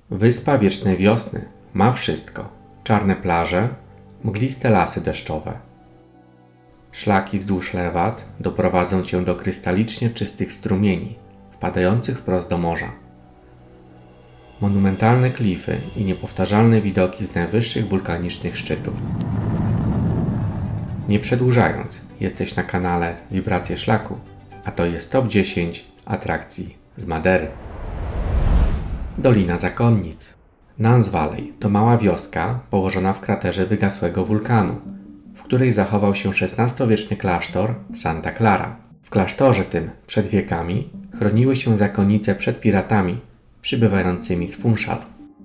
Wyspa wiecznej wiosny ma wszystko. Czarne plaże, mgliste lasy deszczowe. Szlaki wzdłuż lewat doprowadzą cię do krystalicznie czystych strumieni, wpadających wprost do morza. Monumentalne klify i niepowtarzalne widoki z najwyższych wulkanicznych szczytów. Nie przedłużając, jesteś na kanale Wibracje Szlaku, a to jest top 10 atrakcji z Madery. Dolina Zakonnic. Nance Valley to mała wioska położona w kraterze wygasłego wulkanu, w której zachował się XVI-wieczny klasztor Santa Clara. W klasztorze tym przed wiekami chroniły się zakonnice przed piratami przybywającymi z Funchal.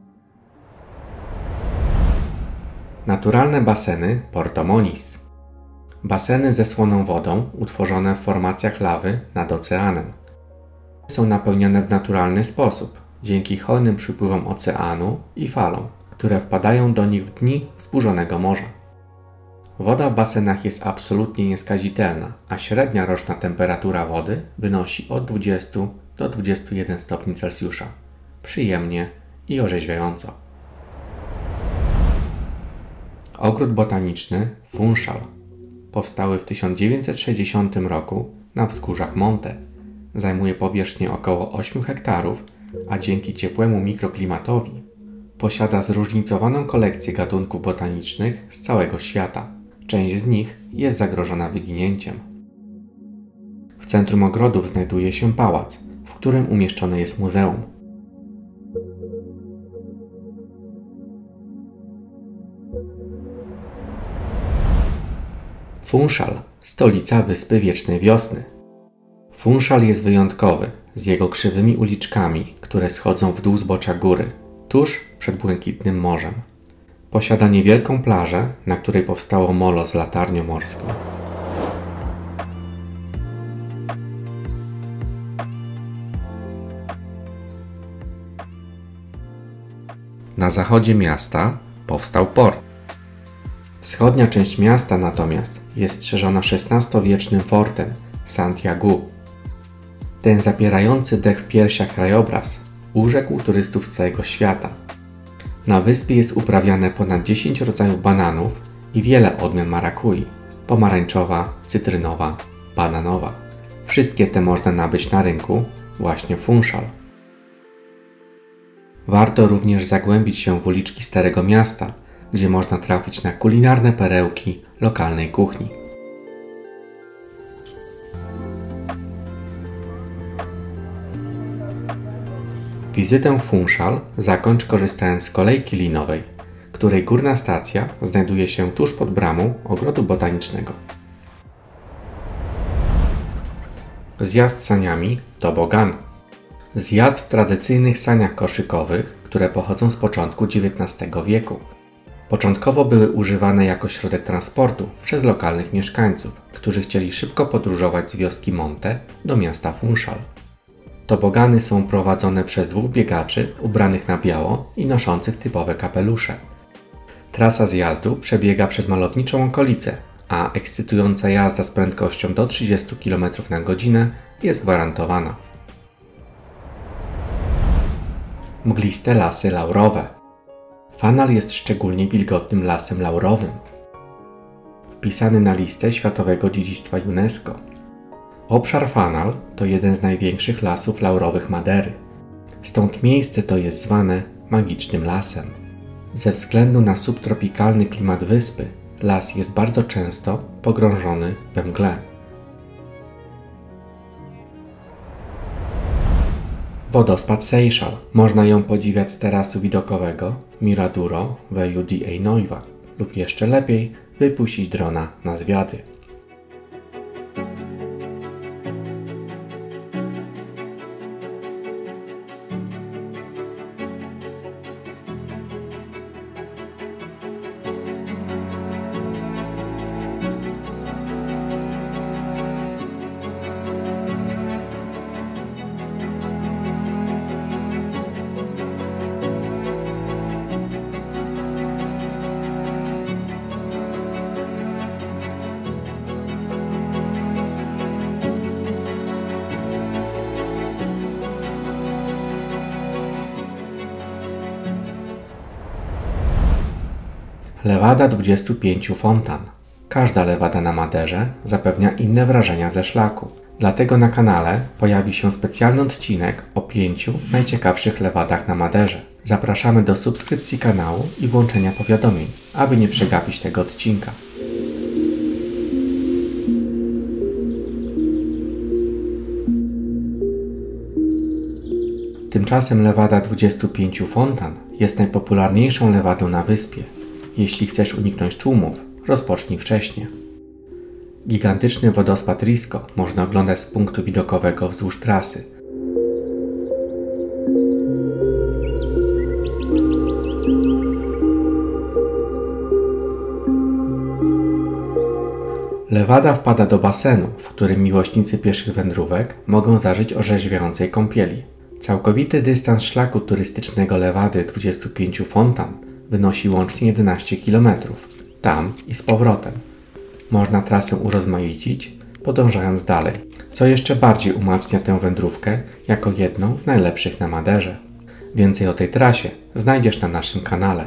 Naturalne baseny Porto Moniz. Baseny ze słoną wodą utworzone w formacjach lawy nad oceanem. Są napełniane w naturalny sposób, dzięki hojnym przypływom oceanu i falom, które wpadają do nich w dni wzburzonego morza. Woda w basenach jest absolutnie nieskazitelna, a średnia roczna temperatura wody wynosi od 20 do 21 stopni Celsjusza. Przyjemnie i orzeźwiająco. Ogród botaniczny Funchal. Powstały w 1960 roku na wzgórzach Monte. Zajmuje powierzchnię około 8 hektarów, a dzięki ciepłemu mikroklimatowi posiada zróżnicowaną kolekcję gatunków botanicznych z całego świata. Część z nich jest zagrożona wyginięciem. W centrum ogrodów znajduje się pałac, w którym umieszczone jest muzeum. Funchal, stolica Wyspy Wiecznej Wiosny. Funchal jest wyjątkowy z jego krzywymi uliczkami, które schodzą w dół zbocza góry, tuż przed błękitnym morzem. Posiada niewielką plażę, na której powstało molo z latarnią morską. Na zachodzie miasta powstał port. Wschodnia część miasta natomiast jest strzeżona XVI-wiecznym fortem Santiago. Ten zapierający dech w piersiach krajobraz urzekł turystów z całego świata. Na wyspie jest uprawiane ponad 10 rodzajów bananów i wiele odmian marakui: pomarańczowa, cytrynowa, bananowa. Wszystkie te można nabyć na rynku właśnie w Funchal. Warto również zagłębić się w uliczki Starego Miasta, gdzie można trafić na kulinarne perełki lokalnej kuchni. Wizytę w Funchal zakończ korzystając z kolejki linowej, której górna stacja znajduje się tuż pod bramą ogrodu botanicznego. Zjazd saniami Tobogan. Zjazd w tradycyjnych saniach koszykowych, które pochodzą z początku XIX wieku. Początkowo były używane jako środek transportu przez lokalnych mieszkańców, którzy chcieli szybko podróżować z wioski Monte do miasta Funchal. Tobogany są prowadzone przez 2 biegaczy ubranych na biało i noszących typowe kapelusze. Trasa zjazdu przebiega przez malowniczą okolicę, a ekscytująca jazda z prędkością do 30 km na godzinę jest gwarantowana. Mgliste lasy laurowe. Fanal jest szczególnie wilgotnym lasem laurowym. Wpisany na listę Światowego Dziedzictwa UNESCO. Obszar Fanal to jeden z największych lasów laurowych Madery. Stąd miejsce to jest zwane magicznym lasem. Ze względu na subtropikalny klimat wyspy, las jest bardzo często pogrążony we mgle. Wodospad Seychal. Można ją podziwiać z tarasu widokowego Miraduro Veio de Anoia lub jeszcze lepiej wypuścić drona na zwiady. Lewada 25 fontan. Każda lewada na Maderze zapewnia inne wrażenia ze szlaku. Dlatego na kanale pojawi się specjalny odcinek o 5 najciekawszych lewadach na Maderze. Zapraszamy do subskrypcji kanału i włączenia powiadomień, aby nie przegapić tego odcinka. Tymczasem lewada 25 fontan jest najpopularniejszą lewadą na wyspie. Jeśli chcesz uniknąć tłumów, rozpocznij wcześnie. Gigantyczny wodospad Risco można oglądać z punktu widokowego wzdłuż trasy. Lewada wpada do basenu, w którym miłośnicy pieszych wędrówek mogą zażyć orzeźwiającej kąpieli. Całkowity dystans szlaku turystycznego lewady 25 fontan wynosi łącznie 11 km, tam i z powrotem. Można trasę urozmaicić, podążając dalej, co jeszcze bardziej umacnia tę wędrówkę jako jedną z najlepszych na Maderze. Więcej o tej trasie znajdziesz na naszym kanale.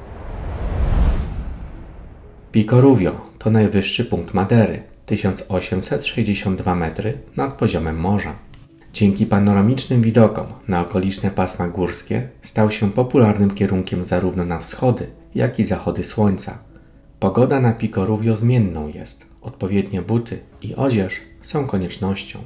Pico Ruvio to najwyższy punkt Madery, 1862 metry nad poziomem morza. Dzięki panoramicznym widokom na okoliczne pasma górskie stał się popularnym kierunkiem zarówno na wschody, jak i zachody słońca. Pogoda na Pico Ruvio zmienną jest. Odpowiednie buty i odzież są koniecznością.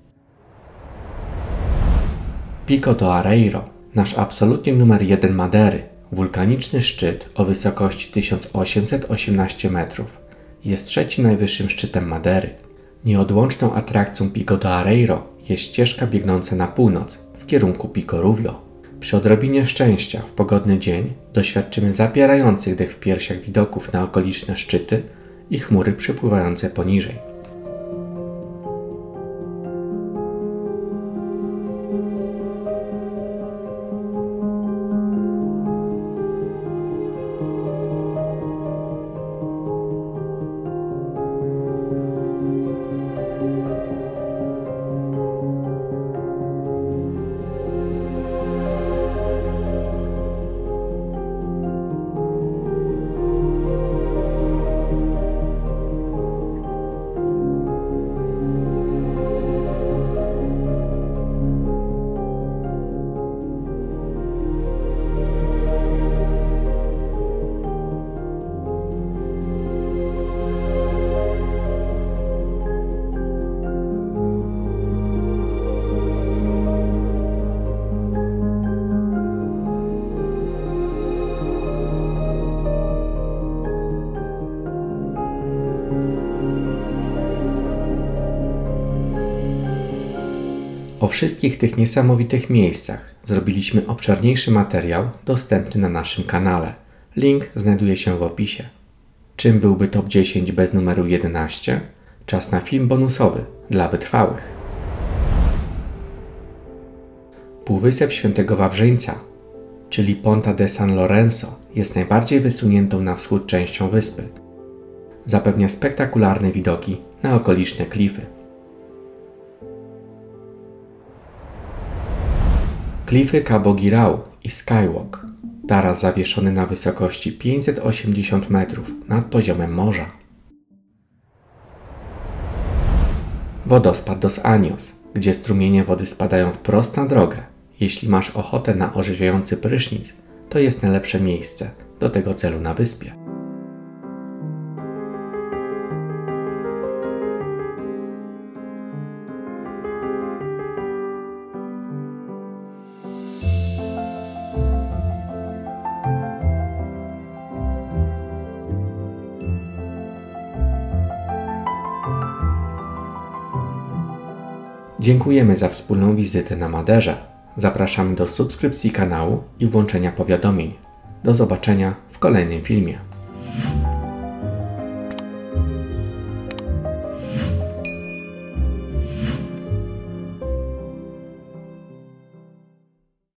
Pico do Areiro, nasz absolutnie numer 1 Madery, wulkaniczny szczyt o wysokości 1818 metrów. Jest trzecim najwyższym szczytem Madery. Nieodłączną atrakcją Pico do Areiro jest ścieżka biegnąca na północ w kierunku Pico Ruvio. Przy odrobinie szczęścia w pogodny dzień doświadczymy zapierających dech w piersiach widoków na okoliczne szczyty i chmury przepływające poniżej. O wszystkich tych niesamowitych miejscach zrobiliśmy obszerniejszy materiał dostępny na naszym kanale. Link znajduje się w opisie. Czym byłby top 10 bez numeru 11? Czas na film bonusowy dla wytrwałych. Półwysep Świętego Wawrzyńca, czyli Ponta de San Lorenzo, jest najbardziej wysuniętą na wschód częścią wyspy. Zapewnia spektakularne widoki na okoliczne klify. Klify Cabo Girau i Skywalk, taras zawieszony na wysokości 580 metrów nad poziomem morza. Wodospad Dos Anjos, gdzie strumienie wody spadają wprost na drogę. Jeśli masz ochotę na orzeźwiający prysznic, to jest najlepsze miejsce do tego celu na wyspie. Dziękujemy za wspólną wizytę na Maderze. Zapraszamy do subskrypcji kanału i włączenia powiadomień. Do zobaczenia w kolejnym filmie.